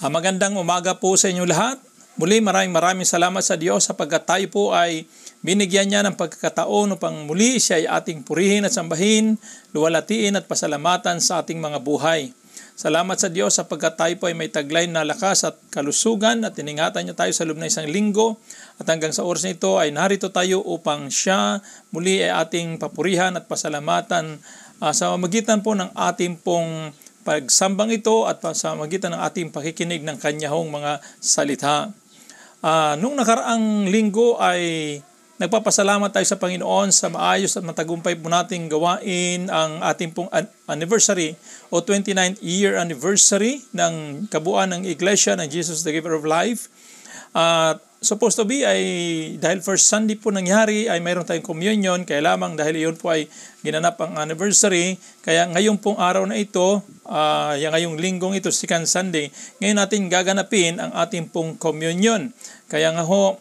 Magandang umaga po sa inyo lahat. Muli maraming salamat sa Diyos sapagkat tayo po ay binigyan niya ng pagkakataon upang muli siya ay ating purihin at sambahin, luwalhatiin at pasalamatan sa ating mga buhay. Salamat sa Diyos sapagkat tayo po ay may taglay na lakas at kalusugan at iningatan niya tayo sa loob ng isang linggo. At hanggang sa oras na ito ay narito tayo upang siya muli ay ating papurihan at pasalamatan sa magitan po ng ating pong pagsambang ito at sa magitan ng ating pakikinig ng kanyang mga salita. Nung nakaraang linggo ay nagpapasalamat tayo sa Panginoon sa maayos at matagumpay po nating gawain ang ating pong anniversary o 29th year anniversary ng kabuuan ng Iglesia ng Jesus the Giver of Life. Supposed to be ay dahil first Sunday po nangyari ay mayroon tayong communion, kaya lamang dahil iyon po ay ginanap ang anniversary, kaya ngayong pong araw na ito, ngayong linggong ito, second Sunday, ngayon natin gaganapin ang ating pong communion. Kaya nga ho,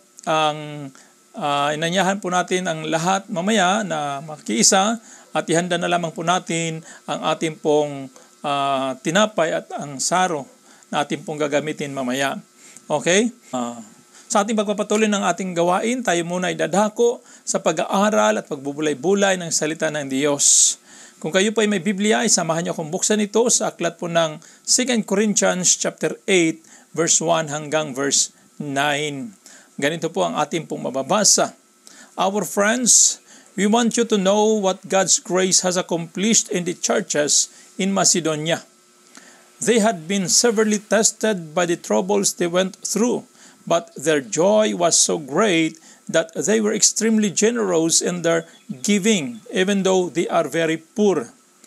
inanyahan po natin ang lahat mamaya na makiisa at ihanda na lamang po natin ang ating pong tinapay at ang saro na ating pong gagamitin mamaya. Okay? Sa ating pagpapatuloy ng ating gawain, tayo muna ay dadako sa pag-aaral at pagbubulay-bulay ng salita ng Diyos. Kung kayo po ay may Biblia, samahan niyo akong buksan ito sa aklat po ng 2 Corinthians chapter 8, verse 1 hanggang verse 9. Ganito po ang ating pong mababasa. Our friends, we want you to know what God's grace has accomplished in the churches in Macedonia. They had been severely tested by the troubles they went through, but their joy was so great that they were extremely generous in their giving, even though they are very poor.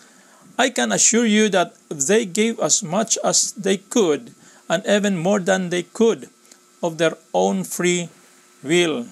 I can assure you that they gave as much as they could, and even more than they could, of their own free will.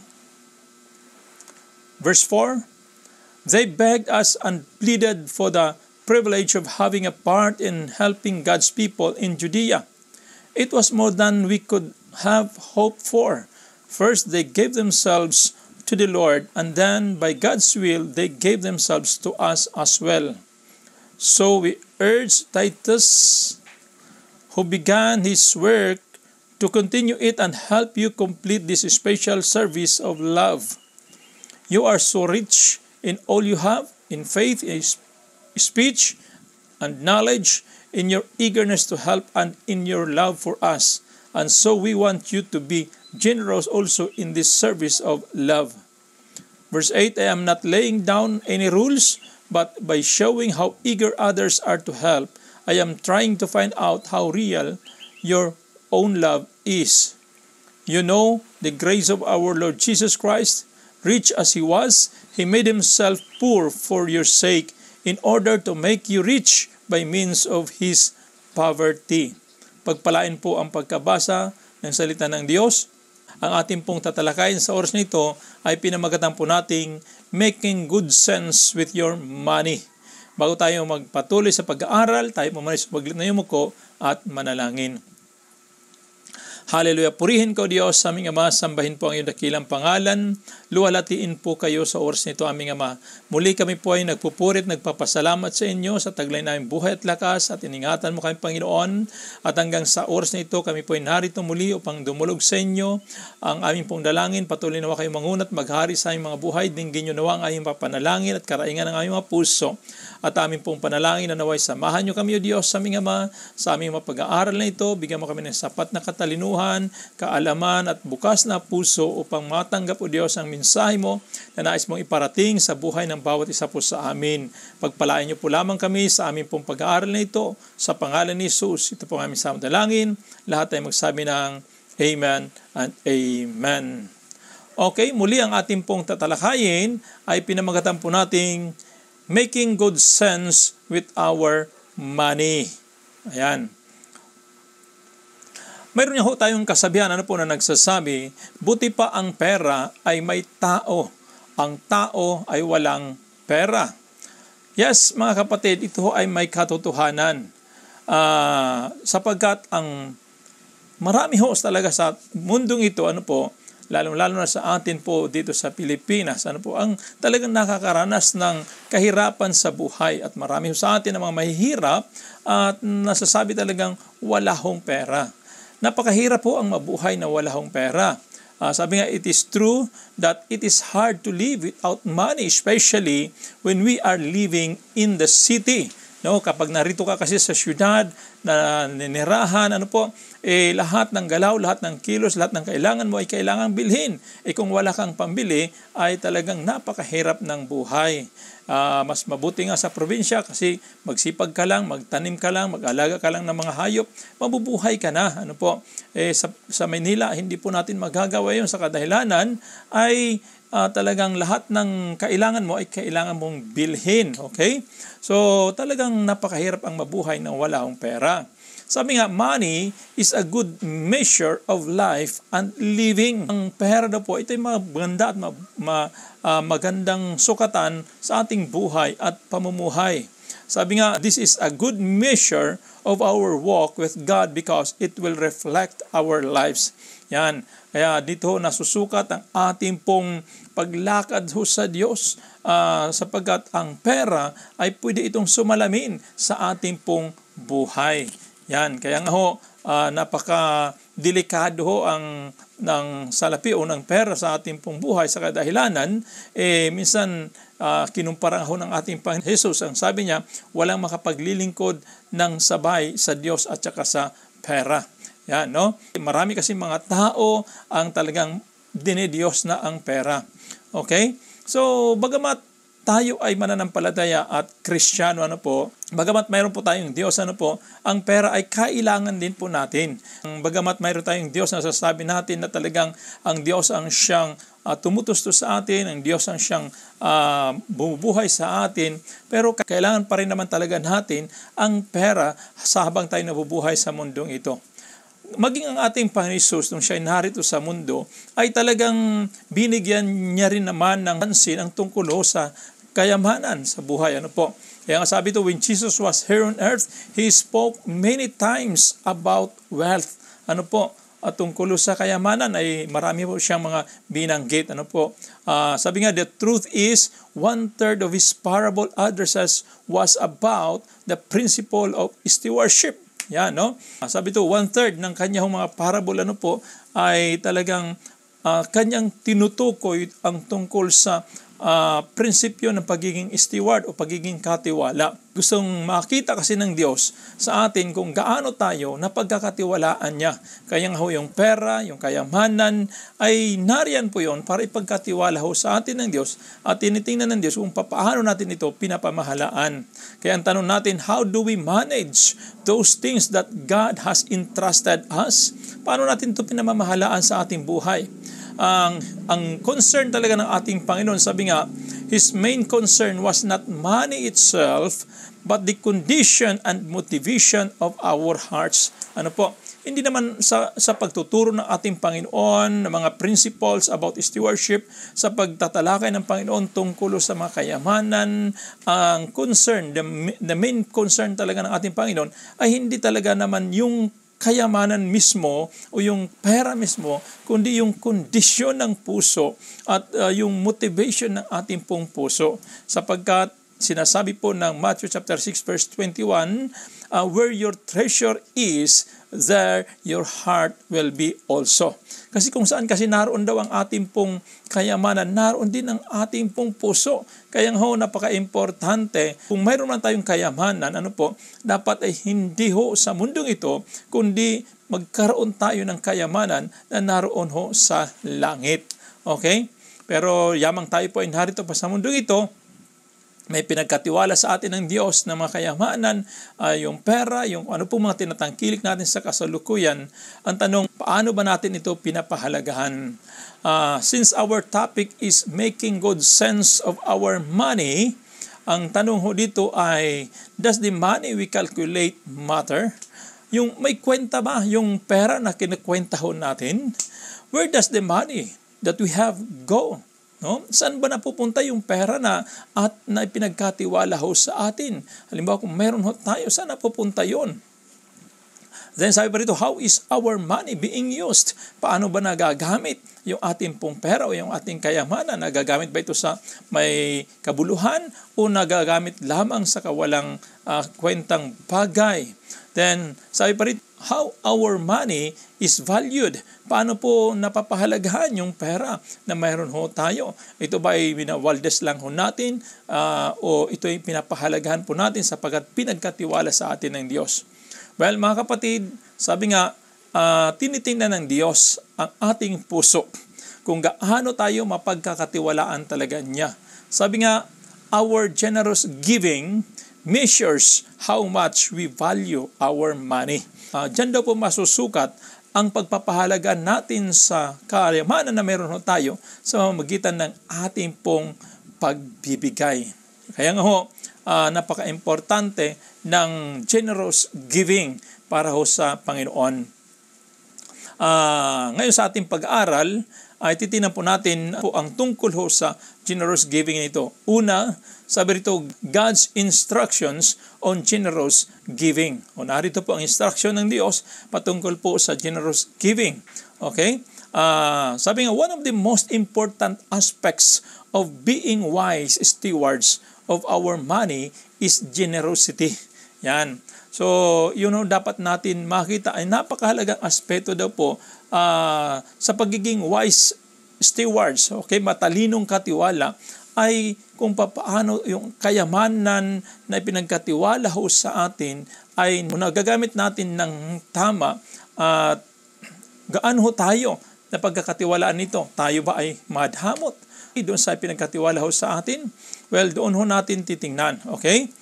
Verse 4, they begged us and pleaded for the privilege of having a part in helping God's people in Judea. It was more than we could have hoped for. First, they gave themselves to the Lord, and then by God's will, they gave themselves to us as well. So we urge Titus, who began his work, to continue it and help you complete this special service of love. You are so rich in all you have, in faith, in speech, and knowledge, in your eagerness to help, and in your love for us. And so we want you to be generous also in this service of love. Verse 8, I am not laying down any rules, but by showing how eager others are to help, I am trying to find out how real your own love is. You know the grace of our Lord Jesus Christ. Rich as He was, He made Himself poor for your sake, in order to make you rich by means of His poverty. Pagpalain po ang pagkabasa ng salita ng Diyos. Ang ating pong tatalakayin sa oras na ito ay pinamagatan po nating making good sense with your money. Bago tayo magpatuloy sa pag-aaral, tayo pumanin sa paglit na yumuko at manalangin. Hallelujah. Purihin ko Diyos sa aming Ama, sambahin po ang iyong dakilang pangalan. Luwalhatiin po kayo sa oras nito aming Ama. Muli kami po ay nagpupurit, nagpapasalamat sa inyo sa taglay naming buhay at lakas at iningatan mo kami Panginoon. At hanggang sa oras na ito kami po ay narito muli upang dumulog sa inyo. Ang aming pong dalangin, patuloy nawa kayo mangunat, maghari sa aming mga buhay. Dinggin nyo nawa ang aming papanalangin at karaingan ng aming mga puso. At aming pong panalangin na naway samahan nyo kami o Diyos sa aming Ama, sa aming mga pag-aaral na ito. Bigyan mo kami ng sapat na katalinuhan, kaalaman at bukas na puso upang matanggap o Diyos ang mensahe mo na nais mong iparating sa buhay ng bawat isa po sa amin. Pagpalain niyo po lamang kami sa aming pong pag-aaral na ito sa pangalan ni Jesus. Ito po ang aming samdalangin. Lahat ay magsabi ng Amen and Amen. Okay, muli ang ating pong tatalakayin ay pinamagatan po nating making good sense with our money. Ayan. Mayroon niya ho tayong kasabihan na nagsasabi, buti pa ang pera ay may tao. Ang tao ay walang pera. Yes, mga kapatid, ito ay may katotohanan. Sapagkat ang marami ho talaga sa mundong ito, lalong-lalo na sa atin po dito sa Pilipinas, ang talagang nakakaranas ng kahirapan sa buhay. At marami sa atin ang mga mahihirap at nasasabi talagang wala hong pera. Napakahirap po ang mabuhay na wala hong pera. Sabi nga, it is true that it is hard to live without money, especially when we are living in the city. No, kapag narito ka kasi sa syudad, na ninirahan, lahat ng galaw, lahat ng kilos, lahat ng kailangan mo ay kailangang bilhin. Kung wala kang pambili, ay talagang napakahirap ng buhay. Mas mabuti nga sa probinsya kasi magsipag ka lang, magtanim ka lang, mag-alaga ka lang ng mga hayop, mabubuhay ka na. Sa Manila, hindi po natin magagawa yun sa kadahilanan ay talagang lahat ng kailangan mo ay kailangan mong bilhin. Okay? So talagang napakahirap ang mabuhay nang wala akong pera. Sabi nga, money is a good measure of life and living. Ang pera daw po, ito ay maganda at magandang sukatan sa ating buhay at pamumuhay. Sabi nga, this is a good measure of our walk with God because it will reflect our lives. Yan. Kaya dito nasusukat ang ating pong paglakad sa Diyos sapagkat ang pera ay pwede itong sumalamin sa ating pong buhay. Yan. Kaya nga napaka-delikado ng salapi o ng pera sa ating pong buhay sa kadahilanan. Minsan kinumpara ng ating Panginoon Jesus. Ang sabi niya, walang makapaglilingkod ng sabay sa Diyos at saka sa pera. Yan, no? Marami kasi mga tao ang talagang dinidiyos na ang pera. Okay? So, bagamat tayo ay mananampalataya at Kristiyano, bagamat mayroon po tayong Diyos, ang pera ay kailangan din po natin. Bagamat mayroon tayong Diyos na sasabi natin na talagang ang Diyos ang siyang tumutustos sa atin, ang Diyos ang siyang bumubuhay sa atin, pero kailangan pa rin naman talaga natin ang pera sa habang tayo nabubuhay sa mundong ito. Maging ang ating Panginoon Jesus nung siya narito sa mundo ay talagang binigyan niya rin naman ng pansin ang tungkol sa kayamanan sa buhay. Kaya nga sabi ito, when Jesus was here on earth, He spoke many times about wealth. At tungkol sa kayamanan ay marami po siyang mga binanggit. Sabi nga, the truth is, 1/3 of His parable addresses was about the principle of stewardship. Yan, no? Sabi ito, 1/3 ng kanyang mga parable ay talagang kanyang tinutukoy ang tungkol sa prinsipyo ng pagiging steward o pagiging katiwala. Gustong makita kasi ng Diyos sa atin kung gaano tayo napagkakatiwalaan niya. Kaya nga yung pera, yung kayamanan, ay nariyan po yon para ipagkatiwala sa atin ng Diyos at tinitingnan ng Diyos kung paano natin ito pinapamahalaan. Kaya ang tanong natin, how do we manage those things that God has entrusted us? Paano natin ito pinamamahalaan sa ating buhay? Ang concern talaga ng ating Panginoon, sabi nga, His main concern was not money itself, but the condition and motivation of our hearts. Hindi naman sa pagtuturo ng ating Panginoon, ng mga principles about stewardship, sa pagtatalakay ng Panginoon tungkol sa mga kayamanan, ang concern, the main concern talaga ng ating Panginoon ay hindi talaga naman yung kayamanan mismo o yung pera mismo, kundi yung kondisyon ng puso at yung motivation ng ating pong puso. Sapagkat sinasabi po ng Matthew chapter 6 verse 21, where your treasure is, there your heart will be also. Kasi kung saan kasi naroon daw ang ating pong kayamanan, naroon din ang ating pong puso. Kaya napaka-importante, kung mayroon man tayong kayamanan, dapat ay hindi sa mundong ito, kundi magkaroon tayo ng kayamanan na naroon sa langit. Okay? Pero yamang tayo po ay narito pa sa mundong ito, may pinagkatiwala sa atin ng Diyos na mga kayamanan, yung pera, yung mga tinatangkilik natin sa kasalukuyan. Ang tanong, paano ba natin ito pinapahalagahan? Since our topic is making good sense of our money, ang tanong dito ay, does the money we calculate matter? Yung may kwenta ba yung pera na kinukwenta natin? Where does the money that we have go? No? Saan ba napupunta yung pera na pinagkatiwala sa atin? Halimbawa, kung meron tayo, saan napupunta yon? Then sabi pa rito, how is our money being used? Paano ba nagagamit yung ating pong pera o yung ating kayamanan? Nagagamit ba ito sa may kabuluhan o nagagamit lamang sa kawalang kwentang bagay? Then sabi pa rito, how our money is valued. Paano po napapahalagahan yung pera na mayroon ho tayo? Ito ba ay winawaldes lang ho natin o ito ay pinapahalagahan po natin sapagkat pinagkatiwala sa atin ng Diyos? Well, mga kapatid, sabi nga, tinitingnan ng Diyos ang ating puso kung gaano tayo mapagkakatiwalaan talaga niya. Sabi nga, our generous giving measures how much we value our money. Diyan daw po masusukat ang pagpapahalaga natin sa kayamanan na meron ho tayo sa pamamagitan ng ating pong pagbibigay. Kaya nga ho, napaka-importante ng generous giving para ho sa Panginoon. Ngayon sa ating pag-aaral, ay titingnan po natin po ang tungkol ho sa generous giving nito. Una, sabi rito, God's instructions on generous giving. O narito po ang instruction ng Diyos patungkol po sa generous giving. Okay? Sabi nga, one of the most important aspects of being wise stewards of our money is generosity. Yan. So, yun ho, dapat natin makita ay napakahalagang aspeto daw po sa pagiging wise stewards, okay, matalinong katiwala, ay kung paano yung kayamanan na ipinagkatiwala ho sa atin ay nagagamit natin ng tama at gaano ho tayo na pagkakatiwalaan nito. Tayo ba ay madhamot doon sa pinagkatiwala ho sa atin? Well, doon ho natin titingnan, okay?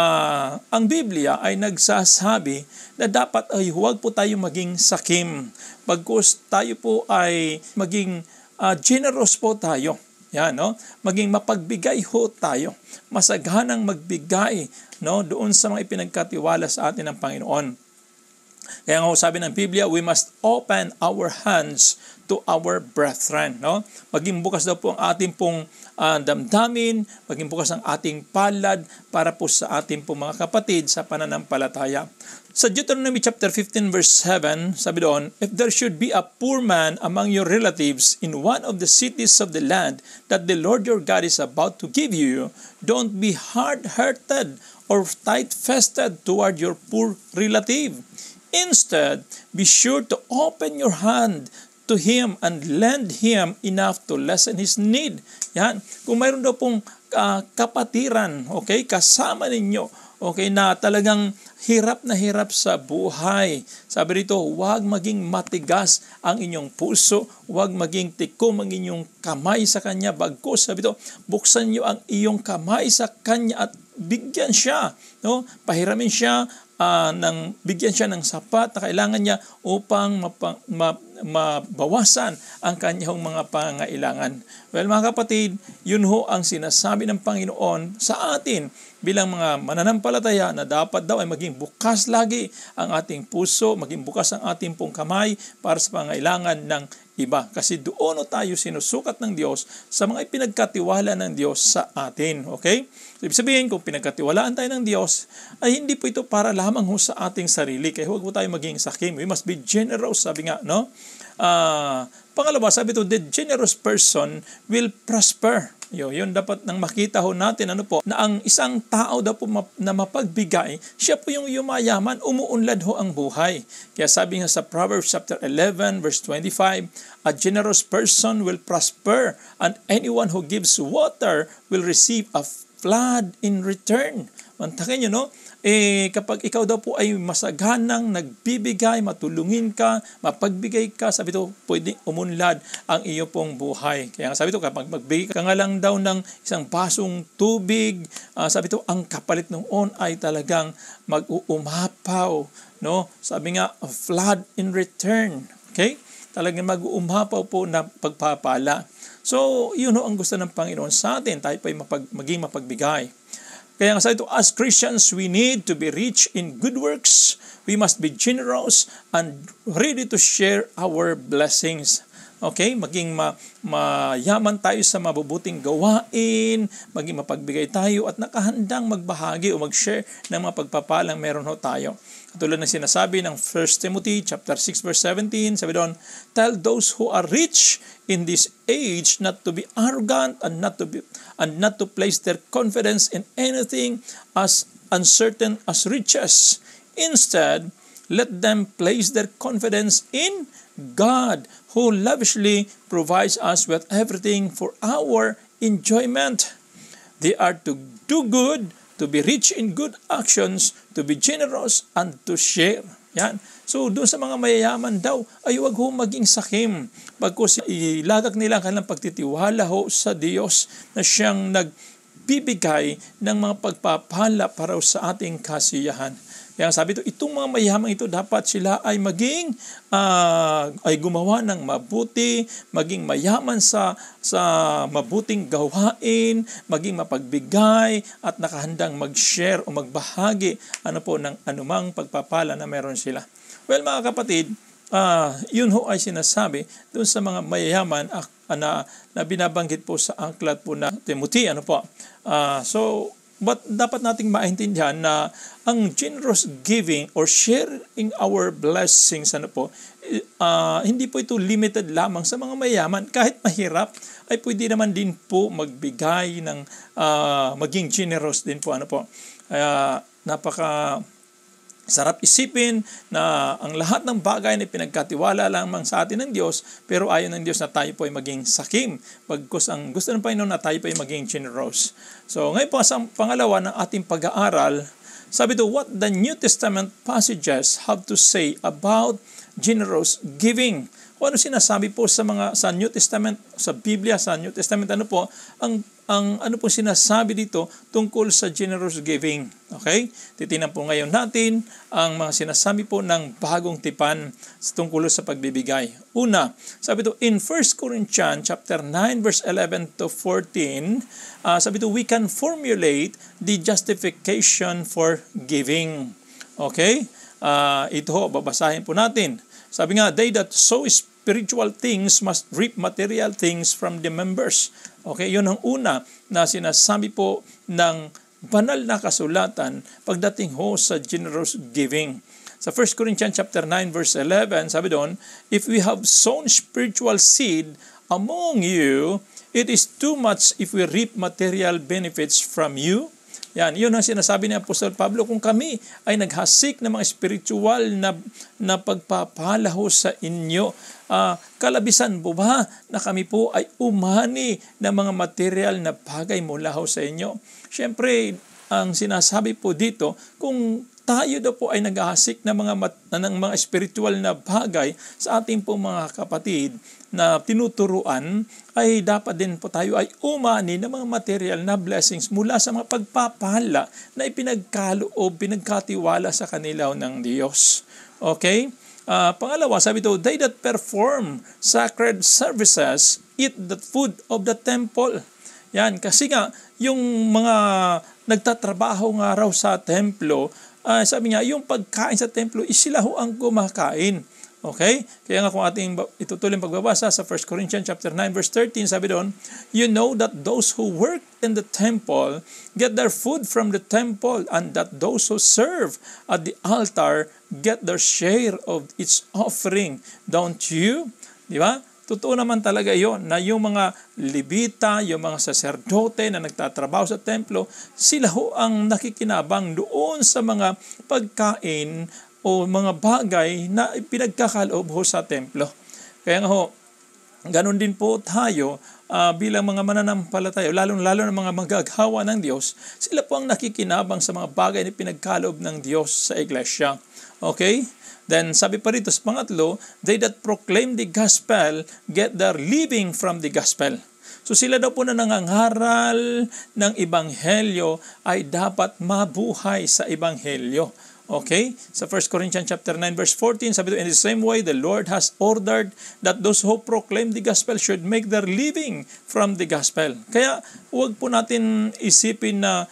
Ang Biblia ay nagsasabi na dapat ay huwag po tayo maging sakim. Bagkus tayo po ay maging generous po tayo. Yan, no? Maging mapagbigay ho tayo. Masaghanang magbigay, no, doon sa mga ipinagkatiwala sa atin ng Panginoon. Kaya nga sabi ng Biblia, we must open our hands to our brethren, no? Maging bukas daw po ang ating pong damdamin, maging bukas ang ating palad para po sa ating pong mga kapatid sa pananampalataya. Sa Deuteronomy chapter 15 verse 7, sabi doon, if there should be a poor man among your relatives in one of the cities of the land that the Lord your God is about to give you, don't be hard-hearted or tight-fisted toward your poor relative. Instead, be sure to open your hand to him and lend him enough to lessen his need. Yan. Kung mayroon daw pong kapatiran, okay, kasama ninyo, okay, na talagang hirap na hirap sa buhay. Sabi rito, huwag maging matigas ang inyong puso, huwag maging tikom ang inyong kamay sa kanya. Bagkus, sabi rito, buksan niyo ang iyong kamay sa kanya at bigyan siya, no? Pahiramin siya bigyan siya ng sapat na kailangan niya upang mabawasan ang kanyang mga pangangailangan. Well, mga kapatid, yun ho ang sinasabi ng Panginoon sa atin bilang mga mananampalataya na dapat daw ay maging bukas lagi ang ating puso, maging bukas ang ating pong kamay para sa pangangailangan ng iba. Kasi doon tayo sinusukat ng Diyos sa mga ipinagkatiwala ng Diyos sa atin. Okay? So, ibig sabihin, kung pinagkatiwalaan tayo ng Diyos, ay hindi po ito para lamang ho sa ating sarili. Kaya huwag po tayo maging sakim. We must be generous, sabi nga, no? Pangalawa, sabi ito, the generous person will prosper. Yun dapat nang makita ho natin na ang isang tao daw po na mapagbigay, siya po yung yumayaman, umuunlad ho ang buhay. Kaya sabi nga sa Proverbs chapter 11 verse 25, a generous person will prosper and anyone who gives water will receive a flood in return. Mantakin nyo, no? Kapag ikaw daw po ay masaghanang nagbibigay, matulungin ka, mapagbigay ka, sabi ito, pwedeng umunlad ang iyo pong buhay. Kaya sabi ito, kapag magbigay ka nga lang daw ng isang basong tubig, sabi ito, ang kapalit noon ay talagang mag-uumapaw. No? Sabi nga, a flood in return. Okay? Talagang mag-uumapaw po na pagpapala. So, yun ho ang gusto ng Panginoon sa atin. Tayo pa ay maging mapagbigay. Kaya nga sa ito, as Christians, we need to be rich in good works. We must be generous and ready to share our blessings. Okay? Maging mayaman tayo sa mabubuting gawain, maging mapagbigay tayo at nakahandang magbahagi o mag-share ng mga pagpapalang meron ho tayo. Katulad ng sinasabi ng 1 Timothy chapter 6 verse 17, sabi doon, tell those who are rich in this age not to be arrogant and not to place their confidence in anything as uncertain as riches. Instead, let them place their confidence in God, who lavishly provides us with everything for our enjoyment. They are to do good, to be rich in good actions, to be generous, and to share. Yan. So, doon sa mga mayayaman daw, ay huwag ho maging sakim. Bagkus ilagak nila ang kanilang pagtitiwala ho sa Diyos na siyang nagbibigay ng mga pagpapala para sa ating kasiyahan. Kaya sabi ito, itong mga mayamang ito, dapat sila ay maging, ay gumawa ng mabuti, maging mayaman sa mabuting gawain, maging mapagbigay, at nakahandang mag-share o magbahagi ng anumang pagpapala na meron sila. Well, mga kapatid, yun ho ay sinasabi doon sa mga mayayaman na binabanggit po sa aklat po na Timothy. But dapat nating maintindihan na ang generous giving or sharing our blessings, hindi po ito limited lamang sa mga mayaman. Kahit mahirap, ay pwede naman din po magbigay ng maging generous din po. Napaka sarap isipin na ang lahat ng bagay na pinagkatiwala lamang sa atin ng Diyos, pero ayaw ng Diyos na tayo po ay maging sakim. Pagkus ang gusto ng Panginoon na tayo po ay maging generous. So ngayon po sa pangalawa ng ating pag-aaral, sabi ito, what the New Testament passages have to say about generous giving. Kung ano sinasabi po sa New Testament, sa Biblia, sa New Testament, ang po sinasabi dito tungkol sa generous giving. Okay? Titingnan po ngayon natin ang mga sinasabi po ng bagong tipan tungkol sa pagbibigay. Una, sabi ito in 1 Corinthians chapter 9 verse 11 to 14, sabi ito we can formulate the justification for giving. Okay? Ito babasahin po natin. Sabi nga, they that sow spiritual things must reap material things from the members. Okay, yun ang una na sinasabi po ng banal na kasulatan pagdating ho sa generous giving. Sa 1 Corinthians chapter 9 verse 11, sabi doon, if we have sown spiritual seed among you, it is too much if we reap material benefits from you. Yan, yun ang sinasabi ni Apostol Pablo, kung kami ay naghasik ng mga spiritual na pagpapala ho sa inyo, kalabisan po ba na kami po ay umani ng mga material na bagay mula ho sa inyo? Siyempre, ang sinasabi po dito, kung tayo daw po ay naghahasik ng mga spiritual na bagay sa ating po mga kapatid na tinuturuan, ay dapat din po tayo ay umani ng mga material na blessings mula sa mga pagpapala na ipinagkaloob, pinagkatiwala sa kanila ng Diyos. Okay? Pangalawa, sabi ito, they that perform sacred services eat the food of the temple. Yan, kasi nga, yung mga nagtatrabaho nga raw sa templo, sabi nga, yung pagkain sa templo, sila ho ang kumakain. Okay? Kaya nga kung ating itutuloy pagbabasa sa 1 Corinthians chapter 9 verse 13, sabi doon, you know that those who work in the temple get their food from the temple, and that those who serve at the altar get their share of its offering. Don't you? Di ba? Totoo naman talaga yon na yung mga Levita, yung mga saserdote na nagtatrabaho sa templo, sila ho ang nakikinabang doon sa mga pagkain o mga bagay na pinagkakaloob ho sa templo. Kaya nga ho, ganun din po tayo bilang mga mananampalataya, lalo-lalo ng mga magagawa ng Diyos, sila po ang nakikinabang sa mga bagay na pinagkaloob ng Diyos sa iglesia. Okay? Then sabi pa rito sa pangatlo, they that proclaim the gospel get their living from the gospel. So sila daw po na nangangaral ng ebanghelyo ay dapat mabuhay sa ebanghelyo. Okay? Sa 1 Corinthians chapter 9 verse 14, sabi ito, in the same way, the Lord has ordered that those who proclaim the gospel should make their living from the gospel. Kaya huwag po natin isipin na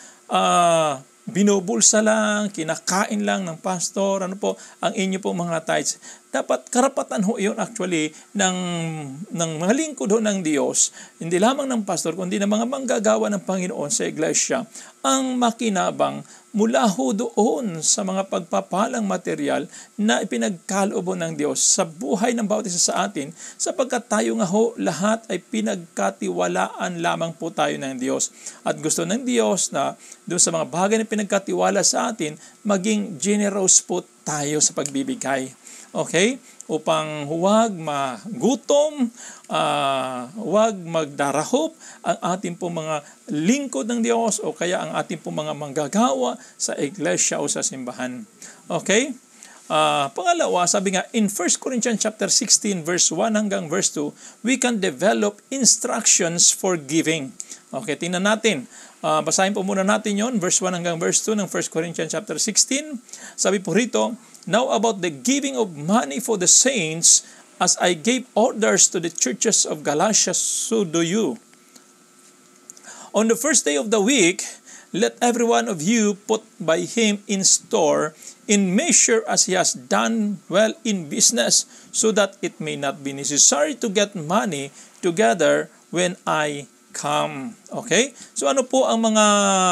binubulsa lang, kinakain lang ng pastor, ang inyo po mga tithes. dapat karapatan ho yun actually ng mga lingkod ho ng Diyos, hindi lamang ng pastor, kundi ng mga manggagawa ng Panginoon sa iglesia, ang makinabang mula ho doon sa mga pagpapalang material na ipinagkaloob ng Diyos sa buhay ng bawat isa sa atin, sapagkat tayo nga ho lahat ay pinagkatiwalaan lamang po tayo ng Diyos. At gusto ng Diyos na doon sa mga bagay na pinagkatiwala sa atin, maging generous po tayo sa pagbibigay. Okay? Upang huwag magutom, huwag magdarahop ang ating pong mga lingkod ng Diyos o kaya ang ating pong mga manggagawa sa iglesia o sa simbahan. Okay? Pangalawa, sabi nga, in 1 Corinthians chapter 16, verse 1 hanggang verse 2, we can develop instructions for giving. Okay, tingnan natin. Basahin po muna natin yon, verse 1 hanggang verse 2 ng 1 Corinthians chapter 16. Sabi po rito, now about the giving of money for the saints, as I gave orders to the churches of Galatia, so do you. On the first day of the week, let every one of you put by him in store, in measure as he has done well in business, so that it may not be necessary to get money together when I come. Okay? So ano po ang mga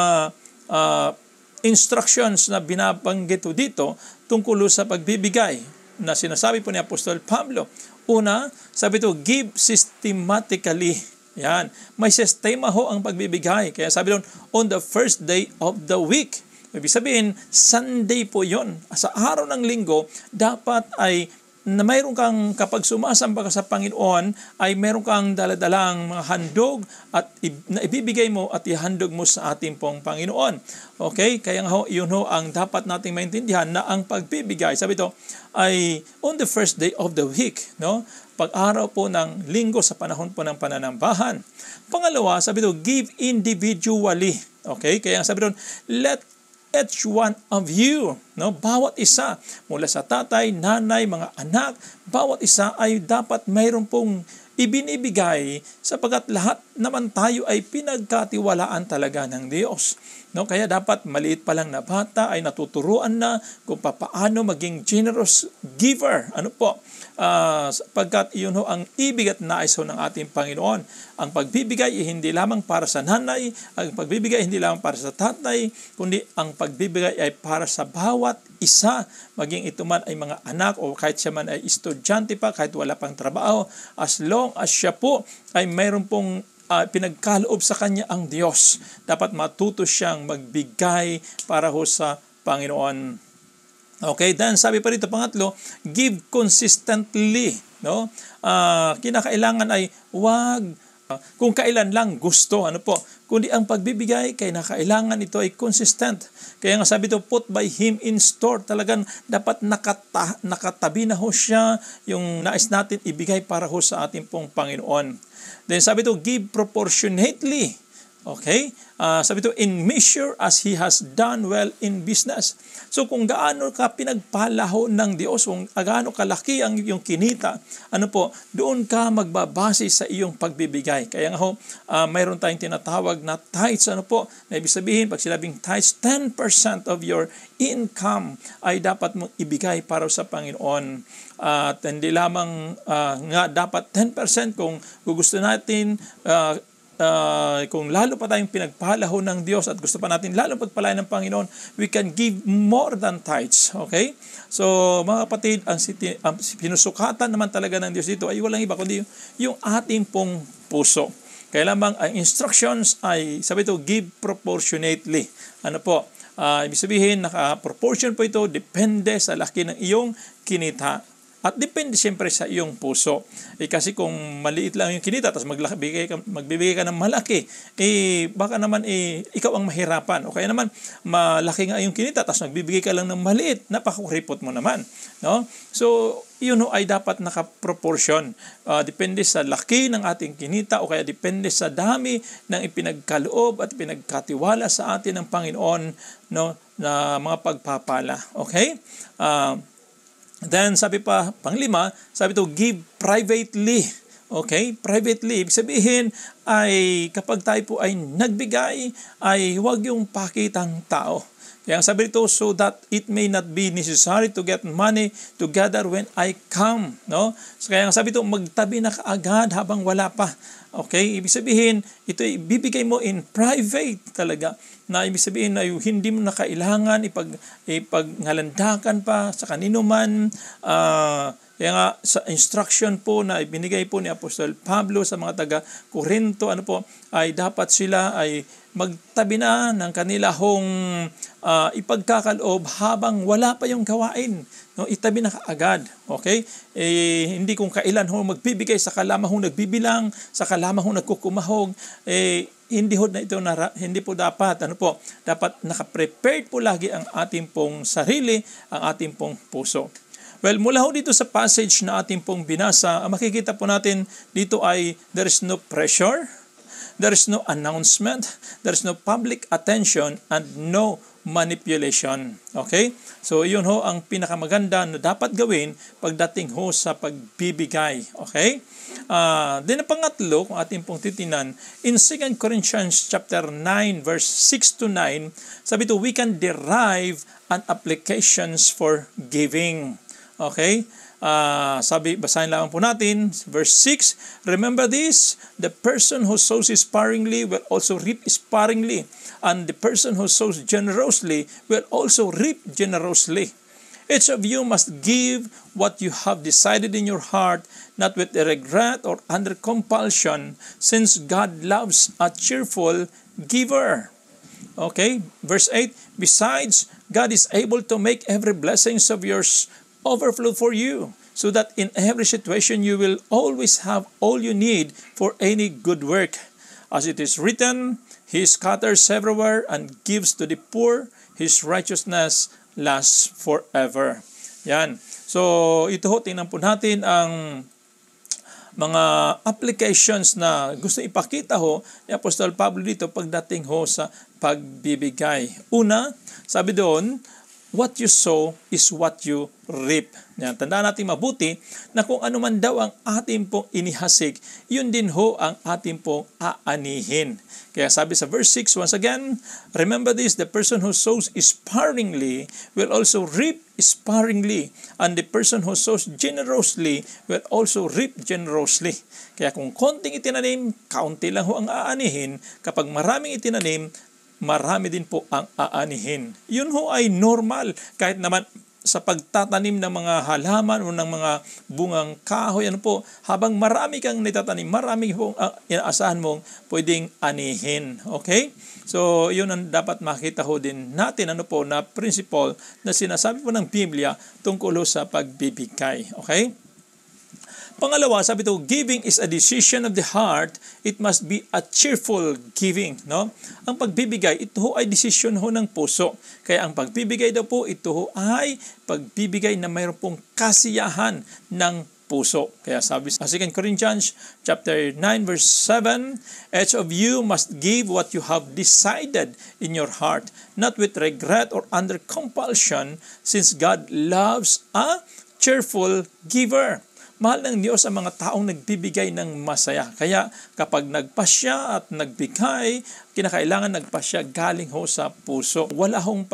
instructions na binabanggit dito tungkol sa pagbibigay na sinasabi po ni Apostol Pablo? Una, sabi ito, give systematically. Yan. May sistema ho ang pagbibigay. Kaya sabi doon, on the first day of the week. Ibig sabihin, Sunday po yon. Sa araw ng linggo, dapat ay na mayroon kang, kapag sumasamba ka sa Panginoon, ay mayroon kang daladalang mga handog at na ibibigay mo at ihandog mo sa ating pong Panginoon. Okay? Kaya nga yun ho ang dapat nating maintindihan na ang pagbibigay, sabi ito, ay on the first day of the week, no? Pag-araw po ng linggo sa panahon po ng pananambahan. Pangalawa, sabi ito, give individually. Okay? Kaya sabi doon, let each one of you, no, bawat isa, mula sa tatay, nanay, mga anak, bawat isa ay dapat mayroon pong ibinibigay, sapagkat lahat naman tayo ay pinagkatiwalaan talaga ng Diyos. No, kaya dapat maliit pa lang na bata ay natuturuan na kung paano maging generous giver. Ano po? Sapagkat iyon ho ang ibig at nais ho ng ating Panginoon. Ang pagbibigay ay hindi lamang para sa nanay, ang pagbibigay ay hindi lamang para sa tatay, kundi ang pagbibigay ay para sa bawat isa, maging ito man ay mga anak o kahit siya man ay estudyante pa, kahit wala pang trabaho, as long as siya po ay mayroon pong pinagkaloob sa kanya ang Diyos, dapat matuto siyang magbigay para ho sa Panginoon. Okay, then sabi pa rito, pangatlo, give consistently. No? Kinakailangan ay wag kung kailan lang gusto, ano po, kundi ang pagbibigay, kailangan ito ay consistent. Kaya nga sabi ito, put by him in store. Talagang dapat nakatabi na ho siya yung nais natin ibigay para ho sa ating pong Panginoon. Then sabi ito, give proportionately. Okay? Sabi ito, in measure as he has done well in business. So kung gaano ka pinagpalaho ng Diyos, kung gaano kalaki ang iyong kinita, ano po, doon ka magbabase sa iyong pagbibigay. Kaya nga ho, mayroon tayong tinatawag na tithes. Ano po, na ibig sabihin, pag sinabing tithes, 10% of your income ay dapat mong ibigay para sa Panginoon. At hindi lamang nga dapat 10% kung gusto natin, kung lalo pa tayong pinagpalaho ng Diyos at gusto pa natin lalo pagpalain ng Panginoon, we can give more than tithes. Okay? So mga kapatid, ang pinusukatan naman talaga ng Diyos dito ay walang iba kundi yung ating pong puso. Kaya lamang ang instructions ay, sabi ito, give proportionately. Ano po? Ibig sabihin, naka-proportion po ito, depende sa laki ng iyong kinita. At depende siyempre sa iyong puso. Kasi kung maliit lang yung kinita, tapos magbibigay ka ng malaki, baka naman ikaw ang mahirapan. O kaya naman, malaki nga yung kinita, tapos magbibigay ka lang ng maliit, napakuripot mo naman. No? So, yun ay dapat nakaproportion. Depende sa laki ng ating kinita, o kaya depende sa dami ng ipinagkaloob at ipinagkatiwala sa atin ng Panginoon, no, na mga pagpapala. Okay? Then sabi pa, panglima, sabi ito, give privately. Okay? Privately. Ibig sabihin ay kapag tayo po ay nagbigay, ay huwag yung pakitang tao. Kaya ang sabi dito, so that it may not be necessary to get money together when I come. No? So kaya ang sabi dito, magtabi na kaagad habang wala pa. Okay? Ibig sabihin, ito ibibigay mo in private talaga. Na ibig sabihin na hindi mo na kailangan ipaghalandakan pa sa kanino man. Kaya nga sa instruction po na ibinigay po ni Apostol Pablo sa mga taga-Korinto, ay dapat sila ay magtabi na ng kanilahong ipagkakaloob habang wala pa yung gawain. No, itabi na kaagad. Okay? Hindi kung kailan ho magbibigay, sa kalama ho nagbibilang, sa kalama ho nagkukumahog, hindi ho na ito hindi po dapat. Dapat naka-prepared po lagi ang ating pong sarili, ang ating pong puso. Well, mula ho dito sa passage na ating pong binasa, makikita po natin dito ay there is no pressure, there is no announcement, there is no public attention, and no manipulation. Okay? So, yun ho ang pinakamaganda na dapat gawin pagdating ho sa pagbibigay. Okay? Then ang pangatlo, kung ating pong titinan, in 2 Corinthians chapter 9, verse 6 to 9, sabi ito, we can derive an applications for giving. Okay? Basahin lang po natin, verse 6, remember this, the person who sows sparingly will also reap sparingly, and the person who sows generously will also reap generously. Each of you must give what you have decided in your heart, not with regret or under compulsion, since God loves a cheerful giver. Okay? Verse 8, besides, God is able to make every blessings of yours overflow for you, so that in every situation you will always have all you need for any good work. As it is written, He scatters everywhere and gives to the poor. His righteousness lasts forever. Yan. So, ito ho, tingnan po natin ang mga applications na gusto ipakita ho ni Apostol Pablo dito pagdating ho sa pagbibigay. Una, sabi doon, what you sow is what you reap. Yan, tandaan natin mabuti na kung ano man daw ang ating pong inihasik, yun din ho ang ating pong aanihin. Kaya sabi sa verse 6, once again, remember this, the person who sows sparingly will also reap sparingly, and the person who sows generously will also reap generously. Kaya kung konting itinanim, kaunti lang ho ang aanihin. Kapag maraming itinanim, marami din po ang aanihin. Yun ho ay normal. Kahit naman sa pagtatanim ng mga halaman o ng mga bungang kahoy, habang marami kang nitatanim, marami pong inaasahan mong pwedeng anihin. Okay? So, yun ang dapat makita ho din natin, na principle na sinasabi po ng Biblia tungkol sa pagbibigay. Okay? Pangalawa, sabi ito, giving is a decision of the heart. It must be a cheerful giving. No? Ang pagbibigay, ito ho ay desisyon ho ng puso. Kaya ang pagbibigay daw po, ito ho ay pagbibigay na mayroon pong kasiyahan ng puso. Kaya sabi sa 2 Corinthians chapter 9 verse 7, each of you must give what you have decided in your heart, not with regret or under compulsion, since God loves a cheerful giver. Mahal ng Diyos ang mga taong nagbibigay ng masaya. Kaya kapag nagpasya at nagbigay, kinakailangan nagpasya galing ho sa puso. Wala hong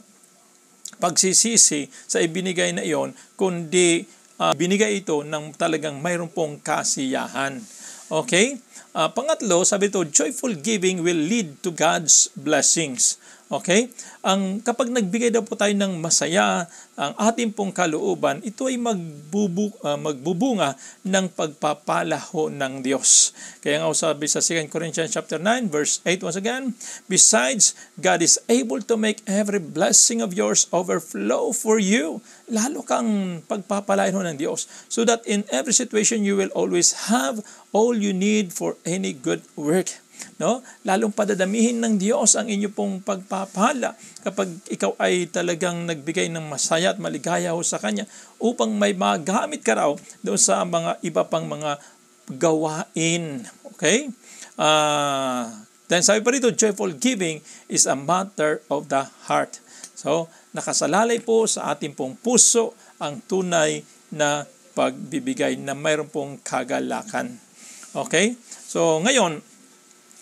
pagsisisi sa ibinigay na iyon, kundi binigay ito ng talagang mayroon pong kasiyahan. Okay? Pangatlo, sabi ito, joyful giving will lead to God's blessings. Okay? Kapag nagbigay daw po tayo ng masaya, ang ating pong kalooban, ito ay magbubunga ng pagpapalaho ng Diyos. Kaya nga sabi sa 2 Corinthians chapter 9 verse 8 once again, besides, God is able to make every blessing of yours overflow for you. Lalo kang pagpapalain ho ng Diyos, so that in every situation you will always have all you need for any good work. No? Lalong padadamihin ng Diyos ang inyo pong pagpapala kapag ikaw ay talagang nagbigay ng masaya at maligaya ho sa Kanya upang may magamit ka raw doon sa mga iba pang mga gawain. Okay? Then sabi pa rito, joyful giving is a matter of the heart. So, nakasalalay po sa ating pong puso ang tunay na pagbibigay na mayroon pong kagalakan. Okay? So, ngayon,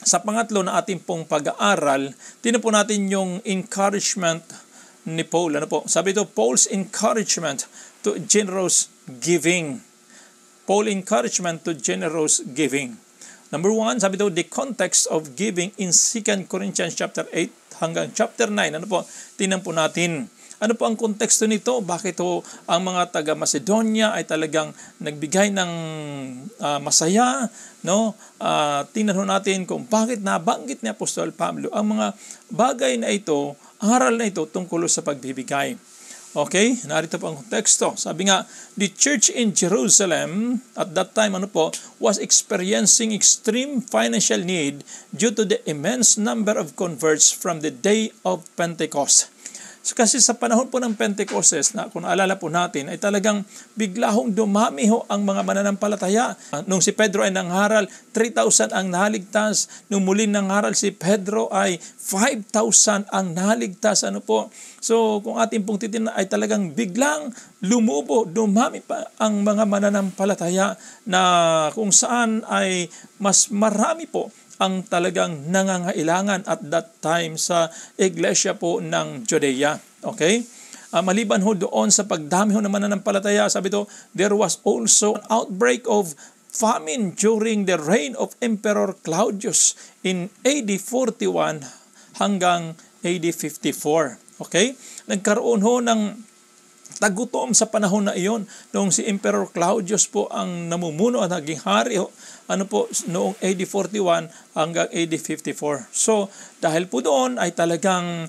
Sa pangatlo na ating pong pag-aaral, tingnan po natin yung encouragement ni Paul. Ano po? Sabi ito, Paul's encouragement to generous giving. Paul's encouragement to generous giving. Number 1, sabi ito, the context of giving in 2 Corinthians chapter 8 hanggang chapter 9. Ano po? Tingnan po natin. Ano po ang konteksto nito? Bakit ho ang mga taga Macedonia ay talagang nagbigay ng masaya, no? Tingnan ho natin kung bakit nabanggit ni Apostol Pablo ang mga bagay na ito, aral na ito tungkol sa pagbibigay. Okay, narito po ang konteksto. Sabi nga, the church in Jerusalem at that time was experiencing extreme financial need due to the immense number of converts from the day of Pentecost. So, kasi sa panahon po ng Pentecostes, na kung naalala po natin, ay talagang bigla hong dumami ho ang mga mananampalataya. Nung si Pedro ay nangaral, 3,000 ang naligtas. Nung muli nangaral si Pedro ay 5,000 ang naligtas. So kung ating pong titingnan ay talagang biglang lumubo, dumami pa ang mga mananampalataya na kung saan ay mas marami po ang talagang nangangailangan at that time sa iglesia po ng Judea. Okay? Maliban ho doon sa pagdami ho ng mananampalataya, sabi ito, there was also an outbreak of famine during the reign of Emperor Claudius in AD 41 hanggang AD 54. Okay? Nagkaroon ho ng tagutom sa panahon na iyon noong si Emperor Claudius po ang namumuno at naging hari noong AD 41 hanggang AD 54. So dahil po doon ay talagang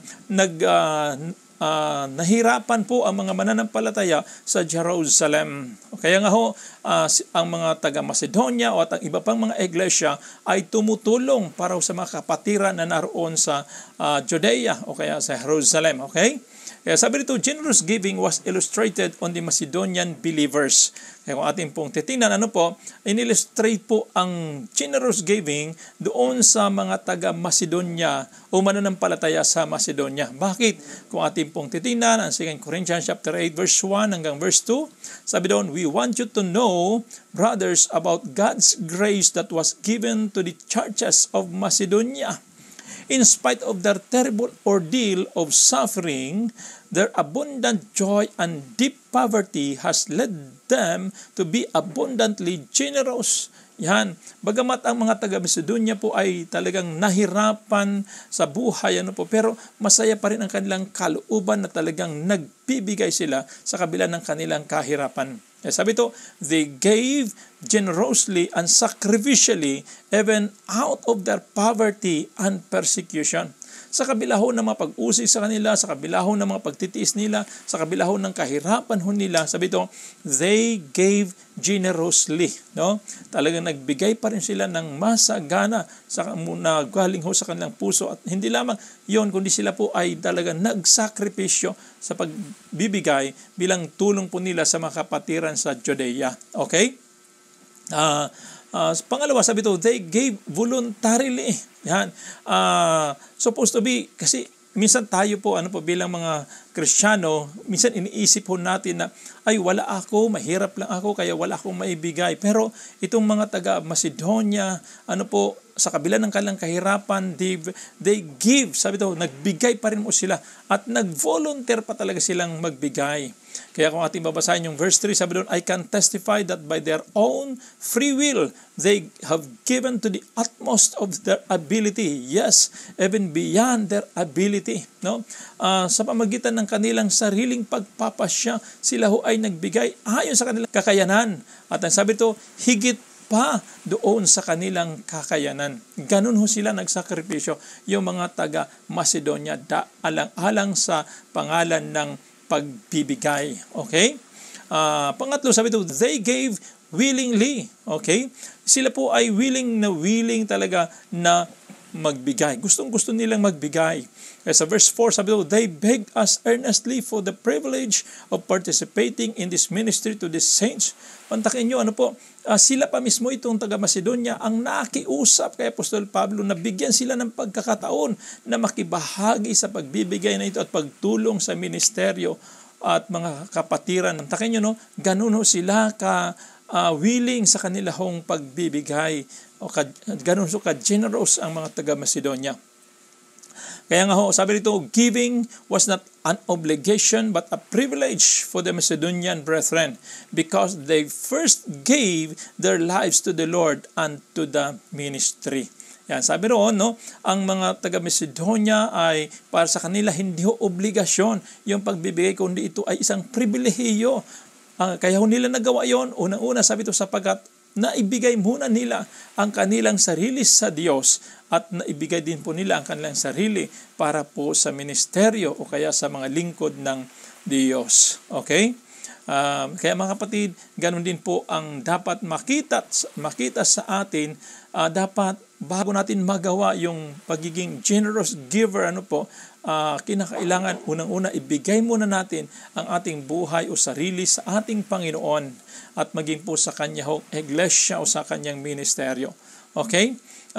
nahirapan po ang mga mananampalataya sa Jerusalem. Kaya nga ho, ang mga taga Macedonia o at ang iba pang mga iglesia ay tumutulong para sa mga kapatiran na naroon sa Judea o kaya sa Jerusalem. Okay? Kaya sabi dito, generous giving was illustrated on the Macedonian believers. Kaya kung ating pong titingnan, in-illustrate po ang generous giving doon sa mga taga Macedonia o mananampalataya sa Macedonia. Bakit? Kung ating pong titingnan, ang 2 Corinthians chapter 8 verse 1 hanggang verse 2, sabi doon, we want you to know, brothers, about God's grace that was given to the churches of Macedonia. In spite of their terrible ordeal of suffering, their abundant joy and deep poverty has led them to be abundantly generous. Yan. Bagamat ang mga taga-Macedonia po ay talagang nahirapan sa buhay, pero masaya pa rin ang kanilang kalooban na talagang nagbibigay sila sa kabila ng kanilang kahirapan. Sabi ito, they gave generously and sacrificially even out of their poverty and persecution. Sa kabila ho ng mga pag-usig sa kanila, sa kabila ho ng mga pagtitiis nila, sa kabila ho ng kahirapan ho nila, sabi ito, they gave generously. No? Talagang nagbigay pa rin sila ng masagana sa galing ho sa kanilang puso. At hindi lamang yon, kundi sila po ay talagang nagsakripisyo sa pagbibigay bilang tulong po nila sa mga kapatiran sa Judea. Okay? Pangalawa, sabi ito, they gave voluntarily. Yan. Supposed to be, kasi minsan tayo po, bilang mga Kristiyano, minsan iniisip po natin na, ay wala ako, mahirap lang ako, kaya wala akong maibigay. Pero itong mga taga Macedonia, sa kabila ng kanilang kahirapan, they give, sabi ito, nagbigay pa rin mo sila at nag-volunteer pa talaga silang magbigay. Kaya kung ating babasahin yung verse 3, sabi doon, I can testify that by their own free will, they have given to the utmost of their ability. Yes, even beyond their ability. No? Sa pamagitan ng kanilang sariling pagpapasya, sila ho ay nagbigay ayon sa kanilang kakayanan. At ang sabi ito, higit pa doon sa kanilang kakayanan. Ganun ho sila nagsakripisyo, yung mga taga Macedonia, alang-alang sa pangalan ng pagbibigay. Okay? Pangatlo, sabi ito, they gave willingly. Okay? Sila po ay willing talaga na magbigay. Gustong-gusto nilang magbigay. Kaya sa verse 4, sabi ito, they begged us earnestly for the privilege of participating in this ministry to the saints. Pantakin nyo, sila pa mismo itong taga-Macedonia ang nakiusap kay Apostol Pablo na bigyan sila ng pagkakataon na makibahagi sa pagbibigay na ito at pagtulong sa ministeryo at mga kapatiran. Pantakin nyo, ganun ho sila willing sa kanila hong pagbibigay. ganun so ka-generous ang mga taga-Macedonia. Kaya nga ho, sabi rito, giving was not an obligation but a privilege for the Macedonian brethren because they first gave their lives to the Lord and to the ministry. Yan, sabi roon, no, ang mga taga-Macedonia ay para sa kanila hindi ho obligasyon yung pagbibigay, kundi ito ay isang pribilehiyo. Kaya ho nila nagawa yon, unang-una sabi ito sapagkat naibigay muna nila ang kanilang sarili sa Diyos at naibigay din po nila ang kanilang sarili para po sa ministeryo o kaya sa mga lingkod ng Diyos. Okay? Kaya mga kapatid, ganun din po ang dapat makita sa atin. Dapat bago natin magawa yung pagiging generous giver, kinakailangan unang-una ibigay muna natin ang ating buhay o sarili sa ating Panginoon at maging po sa kanya iglesia o sa kanyang ministeryo. Okay?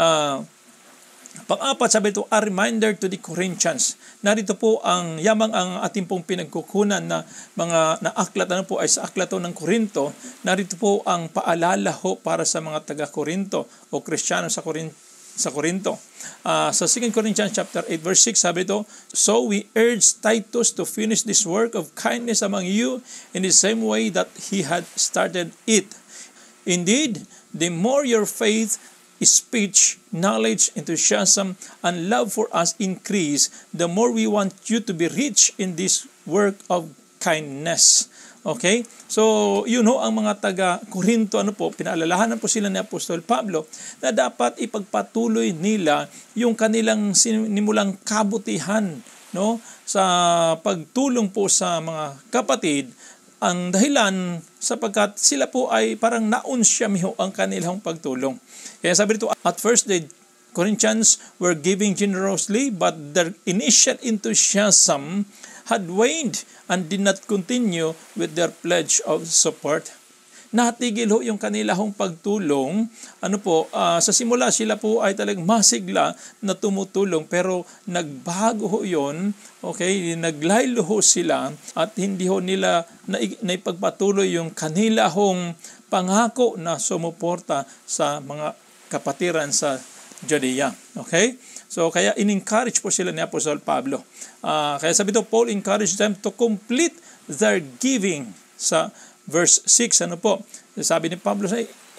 Pang-apat, sabi ito, a reminder to the Corinthians. Narito po ang ating pong pinagkukunan na mga naaklat ay sa aklato ng Korinto. Narito po ang paalala para sa mga taga-Korinto o Kristiyano sa Korinto. Sa 2 Corinthians chapter 8 verse 6, sabi ito, so we urge Titus to finish this work of kindness among you in the same way that he had started it. Indeed, the more your faith, speech, knowledge, enthusiasm, and love for us increase, the more we want you to be rich in this work of kindness. Okay? So, ang mga taga-Korinto, pinaalalahanan po sila ni Apostol Pablo na dapat ipagpatuloy nila yung kanilang sinimulang kabutihan, sa pagtulong po sa mga kapatid. Ang dahilan sapagkat sila po ay parang naunsyamiho ang kanilang pagtulong. Kaya sabi dito, at first the Corinthians were giving generously, but their initial enthusiasm had waned and did not continue with their pledge of support. Natigil yung kanilang pagtulong. Sa simula sila po ay talagang masigla na tumutulong, pero nagbago yon. Okay, naglaylo sila at hindi nila naipagpatuloy yung kanilang pangako na sumuporta sa mga kapatiran sa Judea. Okay? So kaya in-encourage po sila ni Apostol Pablo. Kaya sabi ito, Paul encouraged them to complete their giving. Sa verse 6, sabi ni Pablo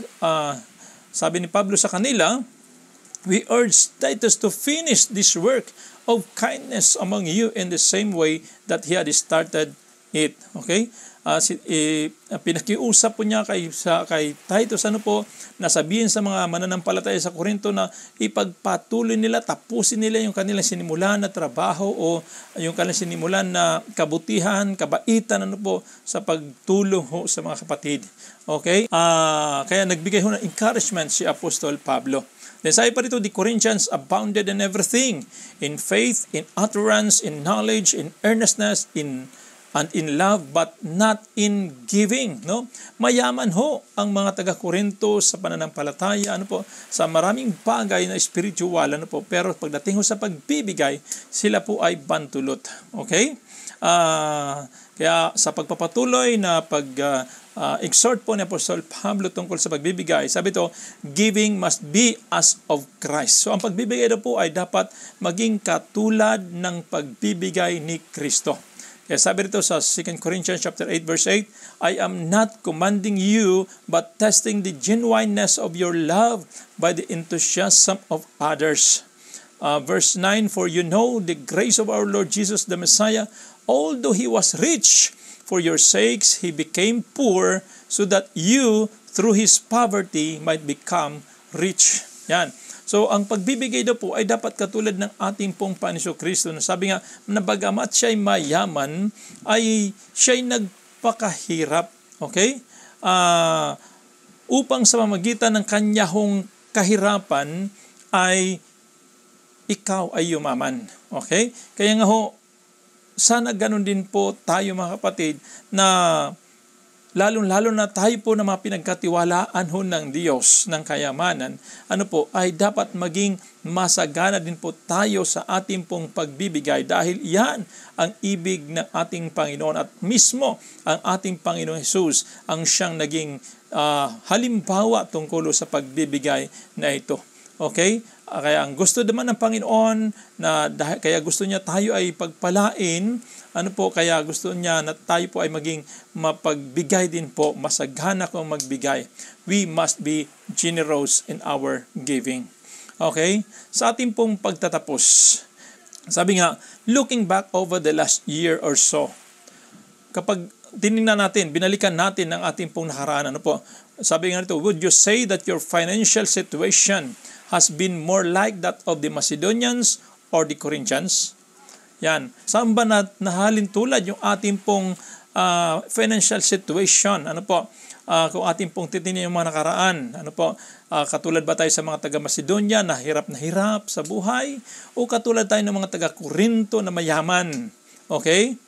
sa kanila, we urge Titus to finish this work of kindness among you in the same way that he had started it. Okay? Pinakiusap po niya kay Titus nasabihin sa mga mananampalataya sa Korinto na ipagpatuloy nila, tapusin nila yung kanilang sinimulan na trabaho o yung kanilang sinimulan na kabutihan, kabaitan sa pagtulong sa mga kapatid. Okay? Kaya nagbigay ng encouragement si Apostol Pablo. Then sabi pa rito, the Corinthians abounded in everything, in faith, in utterance, in knowledge, in earnestness, and in love, but not in giving. Mayaman ang mga taga-Korinto sa pananampalataya, sa maraming bagay na spiritual, pero pagdating sa pagbibigay, sila po ay bantulot. Okay? Kaya sa pagpapatuloy na exhort po ni Apostol Pablo tungkol sa pagbibigay, sabi ito, giving must be as of Christ. So ang pagbibigay po ay dapat maging katulad ng pagbibigay ni Kristo. Kaya sabi rito sa 2 Corinthians chapter 8 verse 8, I am not commanding you but testing the genuineness of your love by the enthusiasm of others. Verse 9, for you know the grace of our Lord Jesus the Messiah, although He was rich, for your sakes He became poor, so that you through His poverty might become rich. Yan. So, ang pagbibigay po ay dapat katulad ng ating pong Panginoon Kristo. Sabi nga, na bagamat siya'y mayaman, ay siya'y nagpakahirap. Okay? Upang sa pamamagitan ng kanyang kahirapan, ay ikaw ay yumaman. Okay? Kaya nga sana ganun din po tayo mga kapatid, na lalong-lalo na tayo po na mga pinagkatiwalaan ho ng Diyos ng kayamanan, ay dapat maging masagana din po tayo sa ating pong pagbibigay dahil yan ang ibig ng ating Panginoon at mismo ang ating Panginoon Jesus ang siyang naging halimbawa tungkol sa pagbibigay na ito. Okay? Kaya ang gusto naman ng Panginoon kaya gusto niya tayo ay pagpalain, kaya gusto niya na tayo po ay maging mapagbigay din po, masagana kung magbigay. We must be generous in our giving. Okay? Sa ating pong pagtatapos, sabi nga, looking back over the last year or so, kapag tinignan natin, binalikan natin ang ating pong nakaraan, sabi nga nito, would you say that your financial situation has been more like that of the Macedonians or the Corinthians? Yan. Saan ba nahalin tulad yung ating pong financial situation? Kung ating pong titingnan yung mga nakaraan, katulad ba tayo sa mga taga-Macedonia na hirap sa buhay? O katulad tayo ng mga taga-Corinto na mayaman? Okay?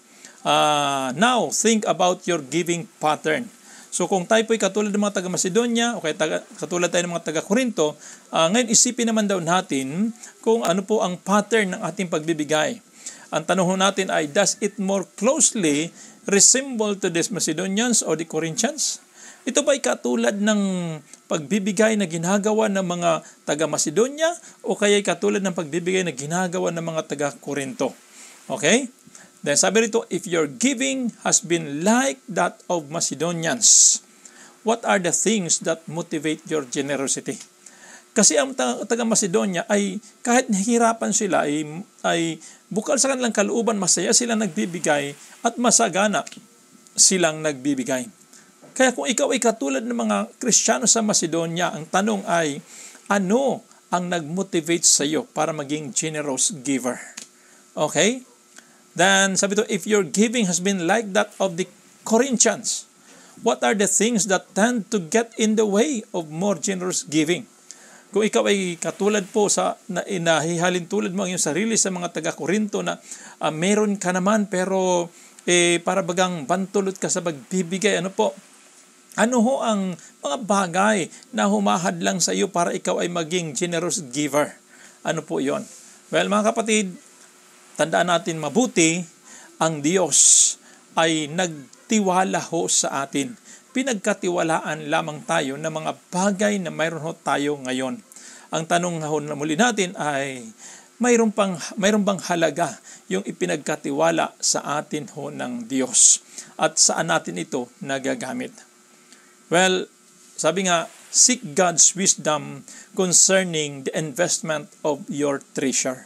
Now, think about your giving pattern. So kung tayo po'y katulad ng mga taga-Macedonia o katulad tayo ng mga taga-Corinto, ngayon isipin naman daw natin kung ano po ang pattern ng ating pagbibigay. Ang tanong natin ay, does it more closely resemble to the Macedonians or the Corinthians? Ito ba'y katulad ng pagbibigay na ginagawa ng mga taga-Macedonia o kaya'y katulad ng pagbibigay na ginagawa ng mga taga-Corinto? Okay? Then sabi rito, if your giving has been like that of Macedonians, what are the things that motivate your generosity? Kasi ang taga-Macedonia ay kahit nahihirapan sila ay bukal sa kanilang kalooban, masaya silang nagbibigay at masagana silang nagbibigay. Kaya kung ikaw ay katulad ng mga Kristiyano sa Macedonia, ang tanong ay, ano ang nag-motivate sa iyo para maging generous giver? Okay? Then, sabi to, if your giving has been like that of the Corinthians, what are the things that tend to get in the way of more generous giving? Kung ikaw ay katulad po sa nahihalin tulad mo ang iyong sarili sa mga taga-Corinto na meron ka naman pero para bagang bantulot ka sa pagbibigay, ano ho ang mga bagay na humahad lang sa iyo para ikaw ay maging generous giver? Ano po yon? Well, mga kapatid, tandaan natin mabuti, ang Diyos ay nagtiwala ho sa atin. Pinagkatiwalaan lamang tayo ng mga bagay na mayroon ho tayo ngayon. Ang tanong ho na muli natin ay, mayroon bang halaga yung ipinagkatiwala sa atin ho ng Diyos? At saan natin ito nagagamit? Well, sabi nga, seek God's wisdom concerning the investment of your treasure.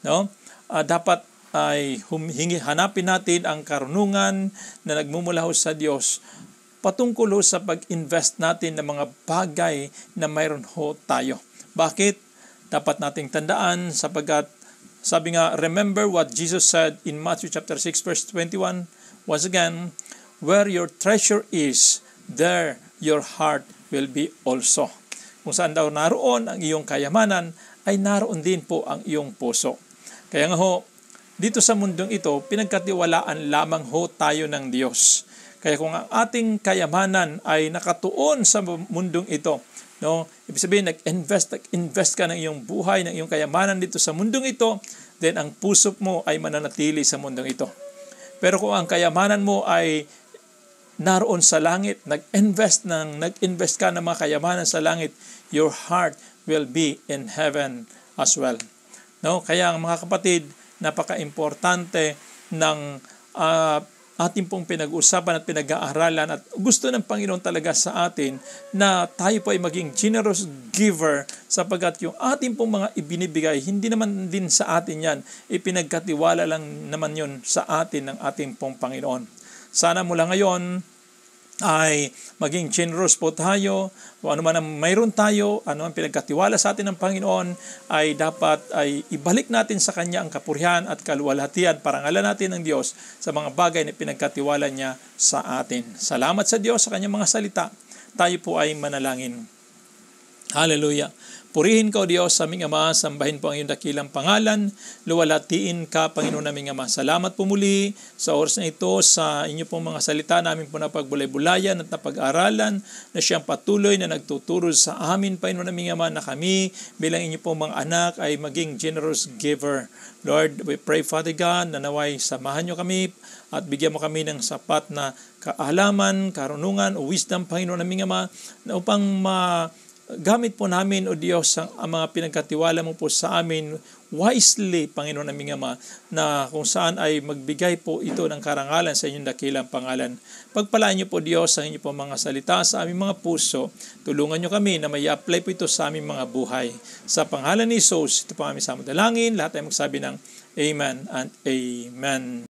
Dapat ay hanapin natin ang karunungan na nagmumula sa Diyos patungkol sa pag-invest natin ng mga bagay na mayroon ho tayo. Bakit? Dapat nating tandaan sapagkat sabi nga, remember what Jesus said in Matthew chapter 6 verse 21. Once again, where your treasure is, there your heart will be also. Kung saan daw naroon ang iyong kayamanan, ay naroon din po ang iyong puso. Kaya nga ho, dito sa mundong ito, pinagkatiwalaan lamang ho tayo ng Diyos. Kaya kung ang ating kayamanan ay nakatuon sa mundong ito, ibig sabihin, nag-invest ka ng iyong buhay, ng iyong kayamanan dito sa mundong ito, then ang puso mo ay mananatili sa mundong ito. Pero kung ang kayamanan mo ay naroon sa langit, nag-invest ka ng mga kayamanan sa langit, your heart will be in heaven as well. Kaya mga kapatid, napaka-importante ng ating pong pinag-usapan at pinag-aaralan at gusto ng Panginoon talaga sa atin na tayo po ay maging generous giver sapagkat yung ating pong mga ibinibigay, hindi naman din sa atin yan, ipinagkatiwala lang naman yun sa atin ng ating pong Panginoon. Sana mula ngayon ay maging generous po tayo. Kung ano man ang mayroon tayo, ano ang pinagkatiwala sa atin ng Panginoon, ay dapat ay ibalik natin sa Kanya ang kapurihan at kaluwalhatian. Parangalan natin ng Diyos sa mga bagay na pinagkatiwala niya sa atin. Salamat sa Diyos sa Kanyang mga salita. Tayo po ay manalangin. Hallelujah. Purihin ka, O Diyos, sa aming Ama, sambahin po ang iyong dakilang pangalan, luwalhatiin ka, Panginoon naming Ama. Salamat po muli sa oras na ito, sa inyo pong mga salita namin po na pagbulay-bulayan at napag-aralan, na siyang patuloy na nagtuturo sa amin, Panginoon naming Ama, na kami bilang inyo pong mga anak ay maging generous giver. Lord, we pray, Father God, na naway samahan nyo kami at bigyan mo kami ng sapat na kaalaman, karunungan o wisdom, Panginoon naming Ama, na upang gamit po namin, O Diyos, ang mga pinagkatiwala mo po sa amin wisely, Panginoon naming Ama, na kung saan ay magbigay po ito ng karangalan sa inyong dakilang pangalan. Pagpalaan niyo po, Diyos, ang inyong po mga salita sa aming mga puso. Tulungan niyo kami na may apply po ito sa aming mga buhay. Sa pangalan ni Jesus, ito po aming samudalangin. Lahat ay magsabi ng Amen and Amen.